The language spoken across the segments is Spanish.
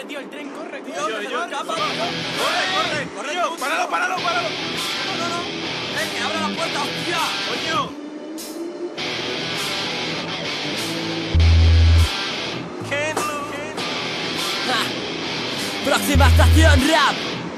tío, el tren corre, tío. Corre, Tío, páralo. No. Que abra la puerta, hostia. Coño. Próxima estación rap.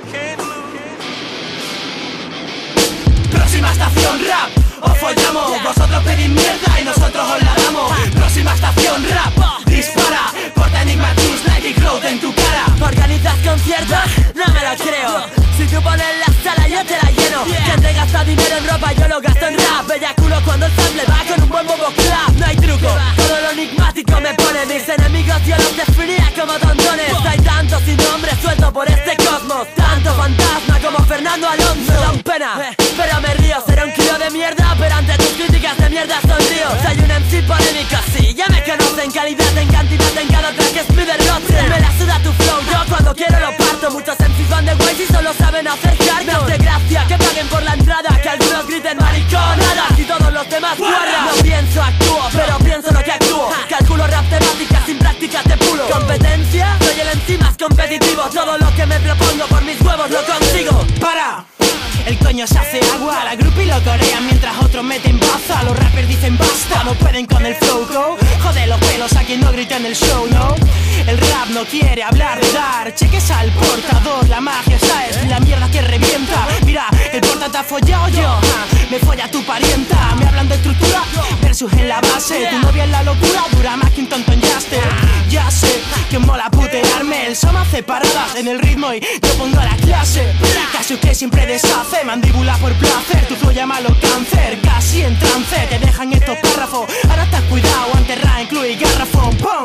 Próxima estación rap. Os follamos, vosotros pedís mierda y nosotros os la damos. Próxima estación rap. Dispara, porta Enigma Juice, Nike Cloud en tu cara. ¿Organizas conciertos? No me lo creo. Si tú pones la sala yo te la lleno. Quien te gasta dinero en ropa yo lo gasto en rap. Bella culo cuando el sample va con un buen bobo clap. No hay truco, todo lo enigmático me pone. Mis enemigos yo los definiría como tontones. Hay tantos sin nombre suelto por este cosmos. Tanto fantasma como Fernando Alonso. Dan pena, pero me río. Seré un kilo de mierda, pero ante tus críticas de mierda sonrío. Soy un MC polémico, sí, ya me conocen. Calidad en cantidad en cada track es Spider Rotten. Me la suda tu flow, yo cuando quiero lo parto. Muchos MCs van de guays y solo saben hacer hardcore. Me hace gracia que paguen por la entrada, que algunos griten mariconadas y todos los demás guardan. No pienso, actúo, pero pienso lo que actúo. Calculo rap temática, sin prácticas de pulo. Competencia, soy el MC más competitivo. Todo lo que me propongo por mis huevos lo consigo. ¡Para! El coño se hace agua, la groupie lo corea mientras otros meten baza. Los rappers dicen basta, no pueden con el flow, go. Jode los pelos a quien no grita en el show, no. El rap no quiere hablar de dar cheques al portador. La magia esa es la mierda que revienta. Mira, el porta te ha follado yo, me folla tu parienta. Me hablan de estructura versus en la base. Tu novia es la locura, dura más que un tonto en Yaster. Ya sé que mola putearme, el son hace paradas en el ritmo y yo pongo la clase. Casi que siempre deshace, mandíbula por placer. Tu flow llámalo cáncer, casi en trance. Te dejan estos párrafos, ahora estás cuidado. Antes ra incluye garrafón, ¡pum!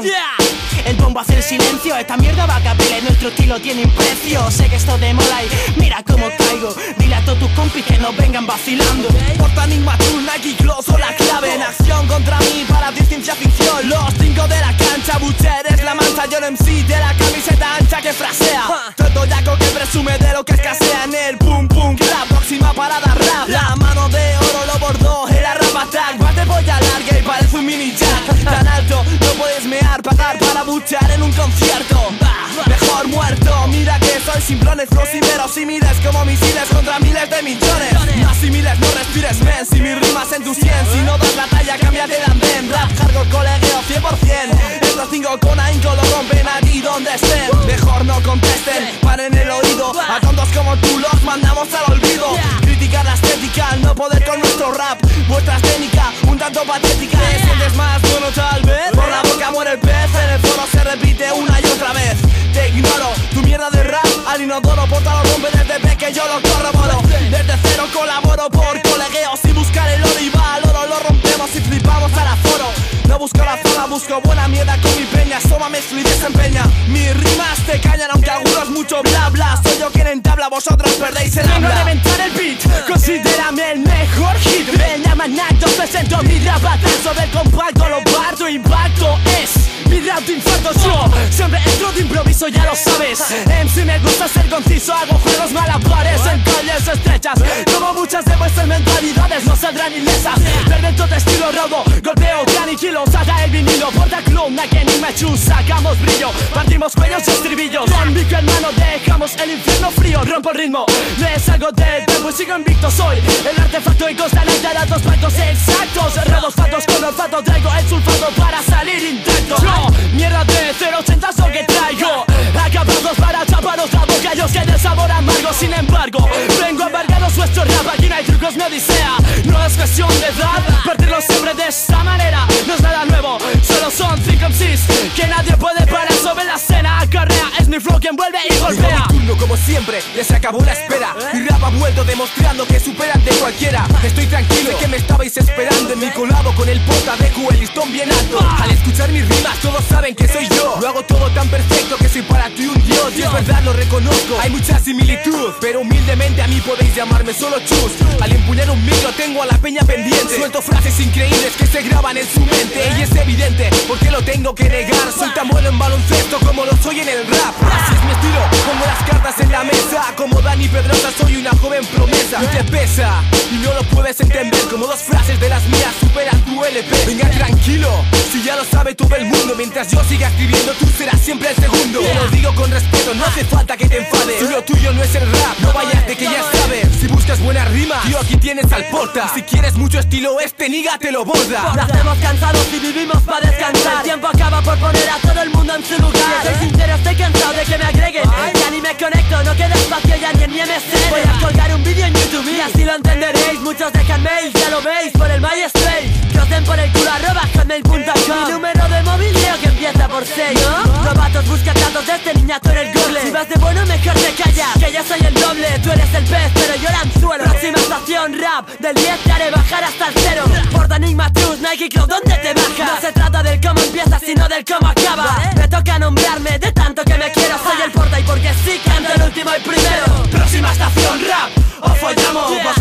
El bombo hace el silencio, esta mierda va a capela y nuestro estilo tiene un precio. Sé que esto de mola y mira cómo caigo. Dile a todos tus compis que no vengan vacilando. Porta Enigma Juice, Nike Cloud son la clave. En acción contra mí para ti ciencia ficción. Los 5 de la cancha, Butcher es la mancha. Yo no MC de la camiseta ancha que frasea. Todo yaco que presume de lo que escasea en el pum pum clap. Próxima parada rap. La mano de oro lo bordó el rap attack. Más de polla larga y parece un mini jack. Tan alto no puedes mear, pagar para buchar en un concierto. Mejor muerto, mira que soy simplones. Los inverosímiles como misiles contra miles de millones. Más y miles, no respires men. Si mis rimas en tu 100, si no das la talla, cámbiate de andén. Rap, hardcore, colegueo 100%. Estos 5 con ahínco lo rompen allí donde estén. Mejor no contesten, paren el oído. A tontos como tú los mandamos al olvido. Criticar la estética, no poder con nuestro rap. Vuestra técnica, un tanto patética. ¿Te sientes más bueno tal vez? Por la boca muere el pez, en el foro se repite una y otra vez. Te ignoro, tu mierda de rap al inodoro. Porta lo rompe desde pez que yo lo corroboro. Desde cero colaboro por colegueos y buscar el oro y va al oro. Lo rompemos y flipamos al aforo. No busco la fama, busco buena mierda con mi peña. Soma, mezcla y desempeña. Mis rimas te callan aunque algunos mucho bla bla. Soy yo quien entabla, vosotros perdéis el habla. Vengo a reventar el beat, considérame el mejor hit. Me llaman Nato, presento mi rap sobre el compacto. Lo parto, impacto es mi rap de infarto. Yo siempre entro de improviso, ya lo sabes. MC me gusta ser conciso, hago juegos malabares en calles estrechas. Como muchas de vuestras mentalidades no saldrán ilesas. Revento de estilo raudo, golpeo, te aniquilo. Saca el vinilo, porta clown, Nike Enigma Juice. Sacamos brillo, partimos cuellos y estribillos. En micro en mano dejamos el infierno frío. Rompo el ritmo, me salgo del tempo y sigo invicto. Soy el artefacto y constante a dos pactos exactos. Cerrados fatos con olfato, traigo el sulfato para salir intacto. Yo, mierda de 080 es lo que traigo. Acabados para chaparos la boca y os quede sabor amargo. Sin embargo, vengo a embargaros vuestro rap. Aquí no hay trucos, no odisea. No es cuestión de edad, partirlo siempre de esta manera. No es nada nuevo, solo son 5 MCs que nadie puede parar sobre la escena. Acarrea, es mi flow quien vuelve y golpea. Mi turno como siempre, ya se acabó la espera. Mi rap ha vuelto demostrando que superan de cualquiera. Estoy tranquilo, sé que me estabais esperando. En mi colabo con el porta dejo el listón bien alto. Al escuchar mis rimas todos saben que soy yo. Lo hago todo tan perfecto que soy para ti un dios. Y es verdad, lo reconozco, hay mucha similitud, pero humildemente a mí podéis llamarme solo Chus. Al empuñar un micro tengo a la peña pendiente. Suelto frases increíbles que se graban en su mente. Y es evidente, porque lo tengo que negar. Soy tan bueno en baloncesto como lo soy en el rap. Así es mi estilo, pongo las cartas en la mesa. Como Dani Pedrosa soy una joven promesa. Y te pesa, y no lo puedes entender. Como dos frases de las mías superan tu LP. Venga tranquilo, si ya lo sabe todo el mundo. Mientras yo siga escribiendo tú serás siempre el segundo. Te lo digo con respeto, no hace falta que te enfades. Si lo tuyo no es el rap, no vayas de que ya sabes. Si buscas buena rima, tío, aquí tienes al porta. Si quieres mucho estilo este, niga te lo borda. Nacemos cansados y vivimos para descansar. El tiempo acaba por poner a todo el mundo en su lugar. Soy sincero, estoy cansado de que me agreguen. Ya ni me conecto, no queda espacio ya ni en mi MSN. Voy a colgar un vídeo en YouTube y así lo entenderéis. Muchos dejan mails, ya lo veis, por el MySpace. Que os den por el culo @hotmail.com. Mi número de móvil creo que empieza por 6. Novatos buscan datos de este niñato en el Google. Si vas de bueno mejor te callas, que yo soy el doble. Tú eres el pez pero yo el anzuelo. Próxima estación rap, del 10 te haré bajar hasta el 0. Por Enigma Truth, Nike Cloud, ¿dónde te bajas? No se trata del cómo empieza sino del cómo acaba. Me toca nombrarme de tanto que me quiero. Soy el porta y porque sí canto el último y primero. Próxima estación rap, o follamos.